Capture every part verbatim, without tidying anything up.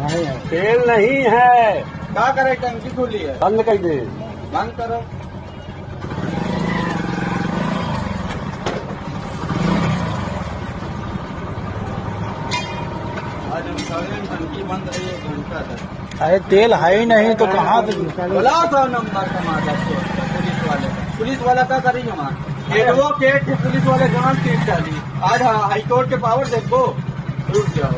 नहीं है, तेल नहीं है। क्या करे, टंकी खुली है, बंद कर दे। बंद करो। आज हम सारे टंकी बंद रही है, घंटा तक। अरे तेल है ही नहीं तो कहाँ से बोला था नंबर टमाटर को पुलिस वाले पुलिस वाला क्या करेंगे वहाँ एडवोकेट पुलिस वाले जान सीट डाली। आज हाईकोर्ट के पावर देखो, रुक जाओ।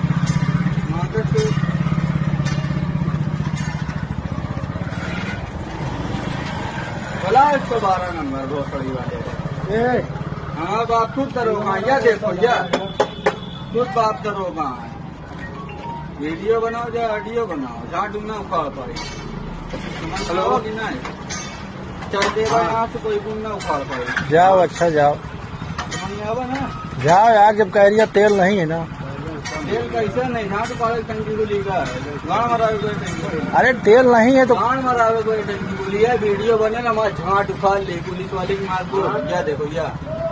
बोला एक सौ बारह नंबर भोसड़ी वाले। हाँ बाप खुद दरोगा, या देखो या खुद बाप दरोगा। वीडियो बनाओ या ऑडियो बनाओ, जहाँ डूबना उखाड़ पाए। हेलो कि नहीं चल देगा यहाँ से, कोई डूबना उखाड़ पाए। जाओ, अच्छा जाओ, समझ ना। जाओ यार, जब कह रही है तेल नहीं है ना। तेल कैसे नहीं, जहाँ तो पाले टंकी को लीगा गाँव मरावे कोई टंकी। अरे तेल नहीं है तो गाँव मरावे कोई टंकी को लिया, वीडियो बने ना वहाँ झाट उखाड़ ले पुलिस वाले की मार को। या देखो या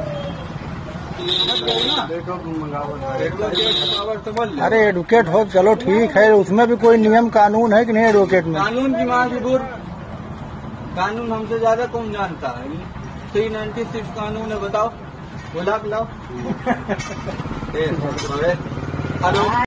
अरे एडवोकेट हो, चलो ठीक है, उसमें भी कोई नियम कानून है कि नहीं एडवोकेट में? कानून की मांग बुर, कानून हमसे ज्यादा कौन जानता है? थ्री नाइन्टी सिक्स कानून है, बताओ। बोला लाओ। हेलो।